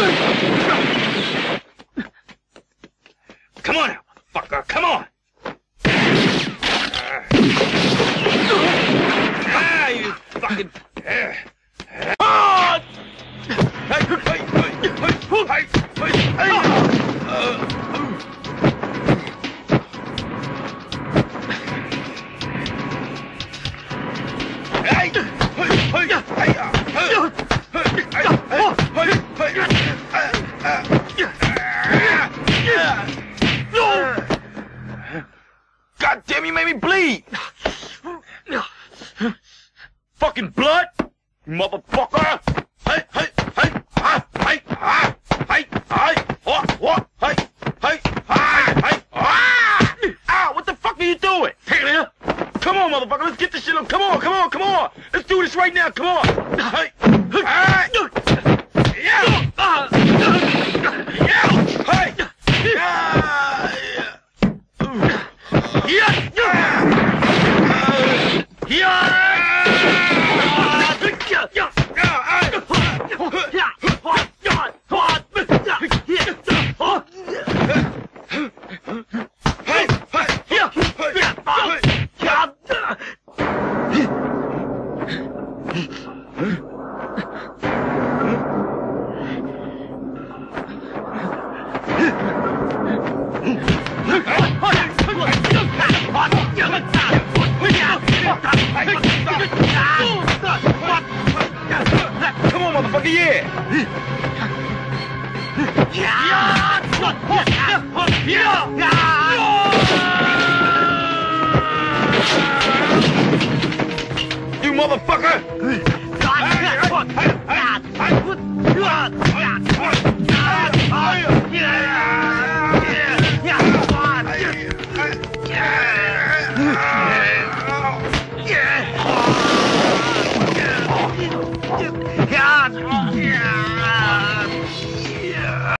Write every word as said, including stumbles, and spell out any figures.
Come on now, motherfucker, come on! Ah, you fucking... Ah! Hey, hey, hey, hey, hey, hey, uh... Hey! Hey! Hey! God damn, you made me bleed! Fucking blood! Motherfucker! Hey! Hey! Hey! Ah! Hey! Ah! Hey! Hey! What? What? Hey! Hey! Ah! Hey! Ah! Ow! What the fuck are you doing? Take it here! Come on, motherfucker! Let's get this shit up! Come on! Come on! Come on! Let's do this right now! Come on! Hey! Hey! Yeah! Yeah! Hey! Yeah! Yeah! Come on, motherfucker, yeah! You motherfucker! Yeah!